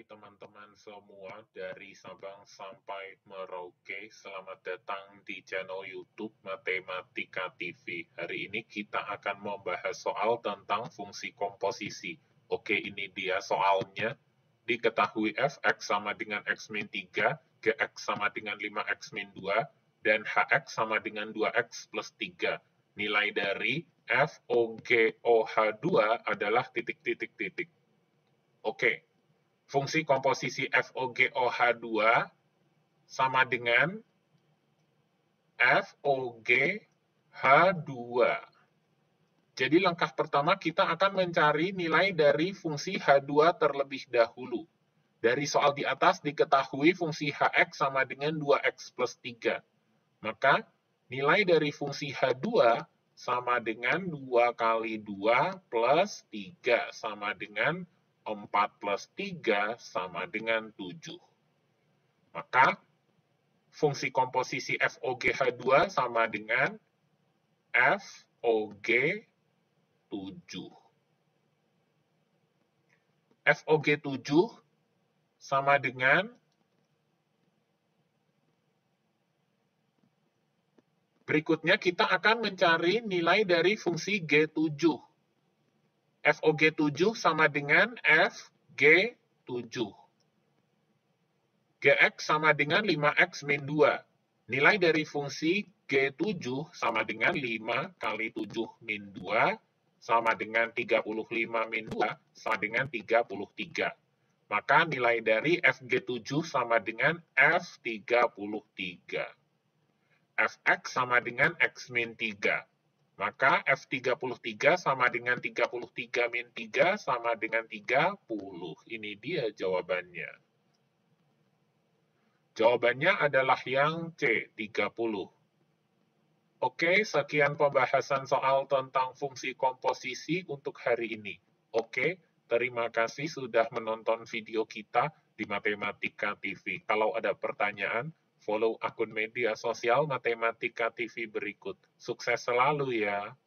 teman-teman semua dari Sabang sampai Merauke. Selamat datang di channel YouTube Matematika TV. Hari ini kita akan membahas soal tentang fungsi komposisi. Oke, ini dia soalnya. Diketahui f(x) sama dengan x min 3, gx sama dengan 5x min 2, dan hx sama dengan 2x plus 3. Nilai dari FOGOH2 adalah titik-titik-titik. Oke, fungsi komposisi FOGOH2 sama dengan FOGH2. Jadi langkah pertama kita akan mencari nilai dari fungsi H2 terlebih dahulu. Dari soal di atas diketahui fungsi Hx sama dengan 2x plus 3. Maka nilai dari fungsi H2 sama dengan 2 kali 2 plus 3 sama dengan 4 plus 3 sama dengan 7. Maka fungsi komposisi FOGH2 sama dengan FOG7. FOG7 sama dengan berikutnya kita akan mencari nilai dari fungsi G7. FOG7 sama dengan FG7. Gx sama dengan 5x min 2. Nilai dari fungsi G7 sama dengan 5 kali 7 min 2 sama dengan 35 min 2 sama dengan 33. Maka nilai dari FG7 sama dengan F33. Fx sama dengan x min 3. Maka F33 sama dengan 33 min 3 sama dengan 30. Ini dia jawabannya. Jawabannya adalah yang C, 30. Oke, sekian pembahasan soal tentang fungsi komposisi untuk hari ini. Oke, terima kasih sudah menonton video kita di Matematika TV. Kalau ada pertanyaan, follow akun media sosial Matematika TV berikut. Sukses selalu ya!